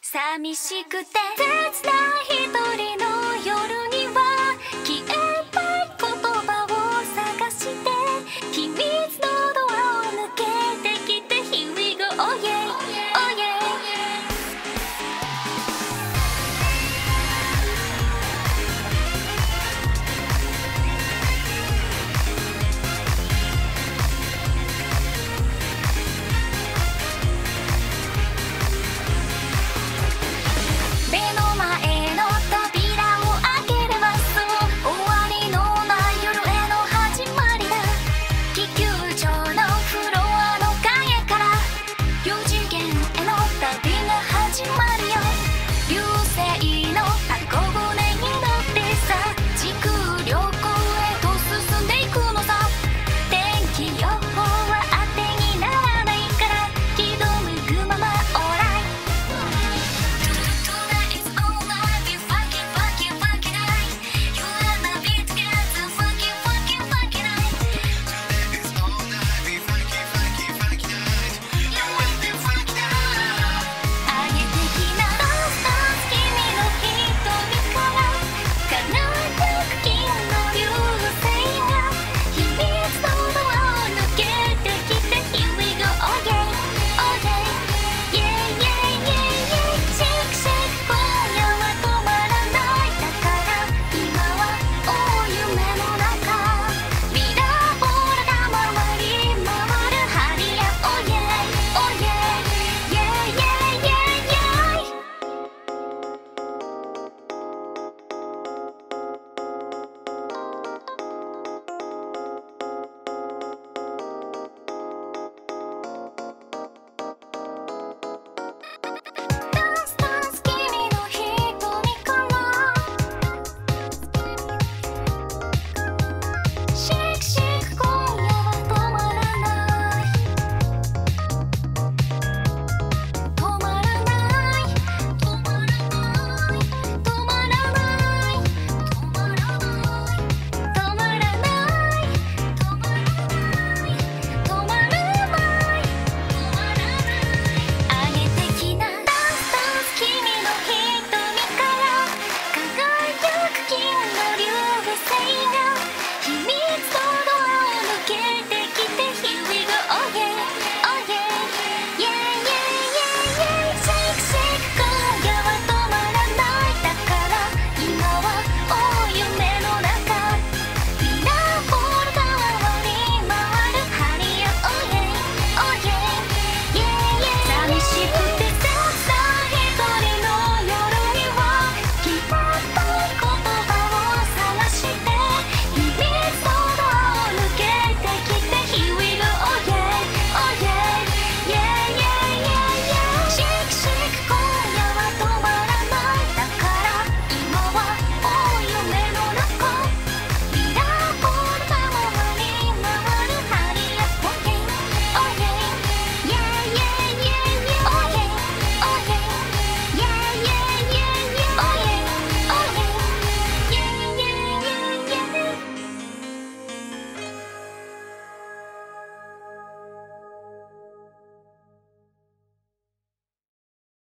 寂しくて切ない一人の夜には消えたい言葉を探して秘密のドアを抜けてきて Here we go, oh yeah, oh yeah. 目の前の扉を開ければそう終わりのない夜への始まりだ。地球上のフロアの影から4次元への旅が始まる。